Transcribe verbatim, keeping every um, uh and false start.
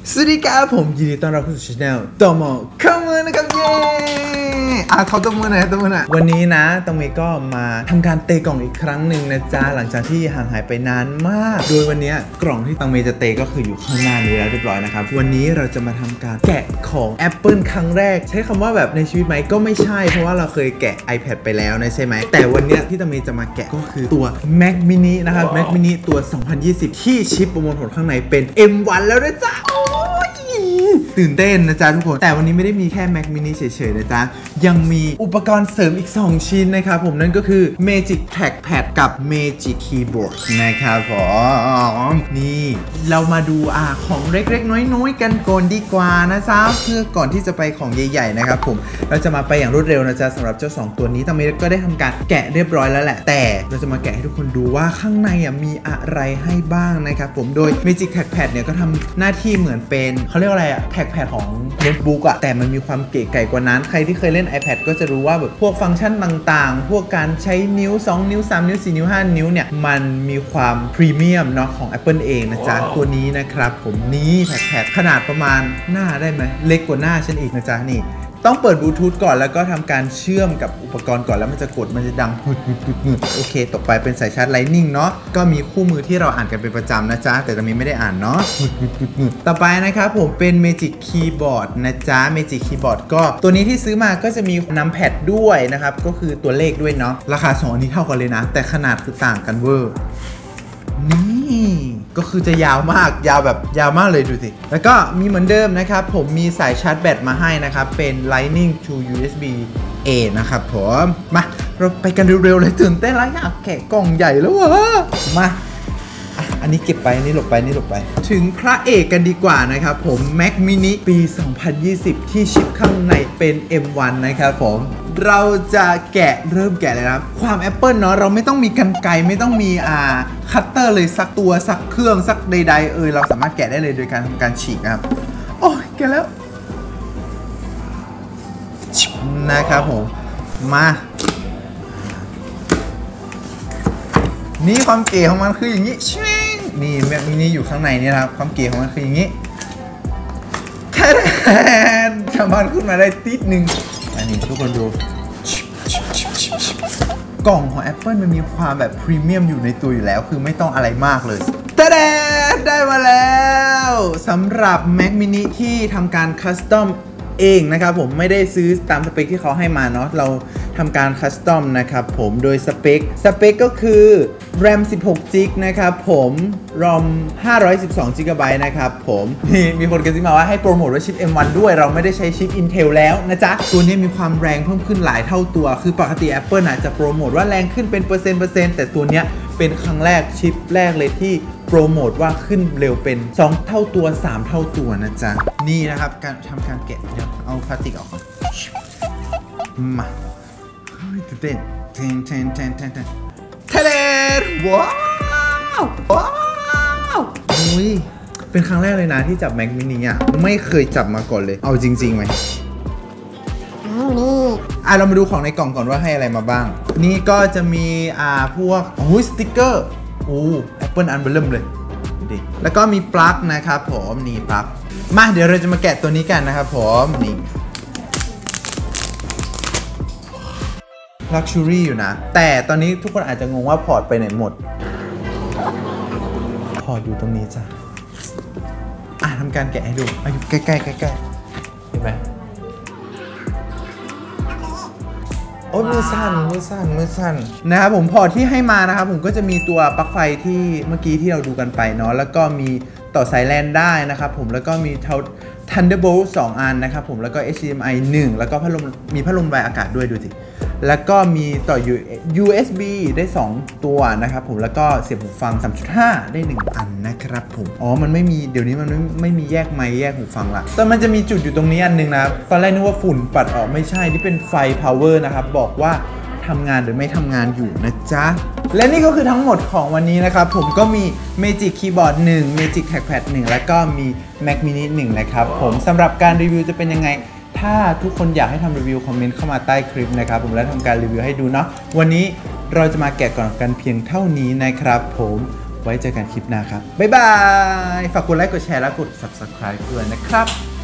สวัสดีครับผมยินดีต้อนรับเข้าสู่ช่องตอมอเข้ามือนะครับเย้อ่ะเขาตบมือหน่อยตบมือหน่อยวันนี้นะตองเมก็มาทำการเตะกล่องอีกครั้งหนึ่งนะจ๊ะหลังจากที่ห่างหายไปนานมากโดยวันนี้กล่องที่ตองเมจะเตะก็คืออยู่ข้างหน้านี้แล้วเรียบร้อยนะครับวันนี้เราจะมาทำการแกะของ Apple ครั้งแรกใช้คำว่าแบบในชีวิตไหมก็ไม่ใช่เพราะว่าเราเคยแกะ iPad ไปแล้วนะใช่ไหมแต่วันนี้ที่ตองเมจะมาแกะก็คือตัว Mac Mini นะครับ Mac Mini ตัวสองพันยี่สิบที่ชิปประมวลผลข้างในเป็น เอ็ม วัน แล้วนะจ๊ะตื่นเต้นนะจ๊ะทุกคนแต่วันนี้ไม่ได้มีแค่ Mac Mini เฉยๆนะจ๊ะยังมีอุปกรณ์เสริมอีกสองชิ้นนะครับผมนั่นก็คือ Magic Trackpad กับ Magic Keyboard นะครับผมนี่เรามาดูอ่าของเล็กๆน้อยๆกันก่อนดีกว่านะจ๊ะเพื่อก่อนที่จะไปของใหญ่ๆนะครับผมเราจะมาไปอย่างรวดเร็วนะจ๊ะสำหรับเจ้าสองตัวนี้ตอนนี้ก็ได้ทำการแกะเรียบร้อยแล้วแหละแต่เราจะมาแกะให้ทุกคนดูว่าข้างในอ่ะมีอะไรให้บ้างนะครับผมโดย Magic Trackpad เนี่ยก็ทำหน้าที่เหมือนเป็นเขาเรียกว่าอะไรอะแท็กแพดของโน้ตบุ๊กอะแต่มันมีความเก๋ไก่กว่านั้นใครที่เคยเล่น iPad ก็จะรู้ว่าแบบพวกฟังก์ชันต่างๆพวกการใช้นิ้วสองนิ้วสามนิ้วสี่นิ้วห้านิ้วเนี่ยมันมีความพรีเมียมเนาะของ Apple เองนะจ๊ะ wow. ตัวนี้นะครับผมนี้แท็กแพดขนาดประมาณหน้าได้ไหมเล็กกว่าหน้าฉันอีกนะจ๊ะนี่ต้องเปิดบลูทูธก่อนแล้วก็ทำการเชื่อมกับอุปกรณ์ก่อนแล้วมันจะกดมันจะดังหึดหึดหึดหึดโอเคต่อไปเป็นสายชาร์จ Lightning เนาะก็มีคู่มือที่เราอ่านกันเป็นประจำนะจ๊ะแต่ตอนนี้ไม่ได้อ่านเนาะหึดหึดหึดหึดต่อไปนะครับผมเป็น Magic Keyboard นะจ๊ะ Magic Keyboard ก็ตัวนี้ที่ซื้อมาก็จะมีนัมแพดด้วยนะครับก็คือตัวเลขด้วยเนาะราคาสองอันนี้เท่ากันเลยนะแต่ขนาดคือต่างกันเวอร์นี่ก็คือจะยาวมากยาวแบบยาวมากเลยดูสิแล้วก็มีเหมือนเดิมนะครับผมมีสายชาร์จแบตมาให้นะครับเป็น Lightning to ยู เอส บี เอ นะครับผมมาเราไปกันเร็วๆเลยตื่นเต้นแล้วอยากแกะกล่องใหญ่แล้ววะมาอันนี้เก็บไปอันนี้หลบไปอันนี้หลบไปถึงพระเอกกันดีกว่านะครับผม Mac Mini ปี สองพันยี่สิบ ที่ชิปข้างในเป็น เอ็ม วัน นะครับผมเราจะแกะเริ่มแกะเลยนะครับความ Apple เนาะเราไม่ต้องมีกรรไกรไม่ต้องมีอ่าคัตเตอร์เลยสักตัวสักเครื่องสักใดๆเออเราสามารถแกะได้เลยโดยการทำการฉีกนะครับโอ้ยแกะแล้วนะครับผมมานี่ความเก๋ของมันคืออย่างนี้นี่แม็กมินิอยู่ข้างในนี่นะครับความเก๋ของมันคืออย่างนี้แค่สามารถขึ้นมาได้ติดหนึ่งอันนี้ทุกคนดูกล่องของ Apple มันมีความแบบพรีเมียมอยู่ในตัวอยู่แล้วคือไม่ต้องอะไรมากเลยตะแดดได้มาแล้วสำหรับ Mac Mini ที่ทำการคัสตอมเองนะครับผมไม่ได้ซื้อตามสเปคที่เขาให้มาเนาะเราทำการคัสตอมนะครับผมโดยสเปคสเปคก็คือ แรม สิบหกจิกนะครับผม รอม ห้าร้อยสิบสองจิกะไบต์นะครับผมมีมีคนกระซิบมาว่าให้โปรโมทว่าชิป เอ็ม วัน ด้วยเราไม่ได้ใช้ชิป Intel แล้วนะจ๊ะตัวนี้มีความแรงเพิ่มขึ้นหลายเท่าตัวคือปกติ Apple อาจจะโปรโมทว่าแรงขึ้นเป็นเปอร์เซ็นต์เปอร์เซ็นต์แต่ตัวเนี้ยเป็นครั้งแรกชิปแรกเลยที่โปรโมทว่าขึ้นเร็วเป็นสองเท่าตัวสามเท่าตัวนะจ๊ะนี่นะครับการทำการแกะเดี๋ยวเอาพลาสติกออกก่อนมาตื่นเต้นเทนเทนเทนเทนเทนเทเลนว้าวว้าวอุ้ยเป็นครั้งแรกเลยนะที่จับ Mac Mini อ่ะไม่เคยจับมาก่อนเลยเอาจริงๆไหมนี่อ่ะเรามาดูของในกล่องก่อนว่าให้อะไรมาบ้างนี่ก็จะมีอ่าพวกโอ้ยสติ๊กเกอร์โอ้ Apple อันเบลิ่มเลยดิแล้วก็มีปลั๊กนะครับผมนี่ปลั๊กมาเดี๋ยวเราจะมาแกะตัวนี้กันนะครับผมนี่Luxury อยู่นะแต่ตอนนี้ทุกคนอาจจะงงว่าพอร์ตไปไหนหมดพอร์ตอยู่ตรงนี้จ้ะอ่ะทำการแกะให้ดูอายุใกล้ๆใกล้ๆเห็นไหมโอ้ยมือสั่นมือสั่นมือสั่นนะครับผมพอร์ตที่ให้มานะครับผมก็จะมีตัวปลั๊กไฟที่เมื่อกี้ที่เราดูกันไปเนาะแล้วก็มีต่อสายแลนได้นะครับผมแล้วก็มีเท่า Thunderbolt สองอันนะครับผมแล้วก็ เอช ดี เอ็ม ไอ หนึ่งแล้วก็พัดลมมีพัดลมระบายอากาศด้วยดูสิแล้วก็มีต่อ ยู เอส บี ได้สองตัวนะครับผมแล้วก็เสียบหูฟัง สามจุดห้า ได้หนึ่งอันนะครับผมอ๋อมันไม่มีเดี๋ยวนี้มันไม่ไม่มีแยกไมค์แยกหูฟังละแต่มันจะมีจุดอยู่ตรงนี้อันนึงนะครับตอนแรกนึกว่าฝุ่นปัดออกไม่ใช่นี่เป็นไฟ power นะครับบอกว่าทำงานหรือไม่ทำงานอยู่นะจ๊ะและนี่ก็คือทั้งหมดของวันนี้นะครับผมก็มี Magic Keyboard หนึ่ง Magic Trackpad หนึ่งแล้วก็มี Mac Mini หนึ่งนะครับผมสำหรับการรีวิวจะเป็นยังไงถ้าทุกคนอยากให้ทำรีวิวคอมเมนต์เข้ามาใต้คลิปนะครับผมแล้วทำการรีวิวให้ดูเนาะวันนี้เราจะมาแกะกล่องกันเพียงเท่านี้นะครับผมไว้เจอกันคลิปหน้าครับบ๊ายบายฝากกดไลค์กดแชร์และกด ซับสไครบ์ ด้วยนะครับ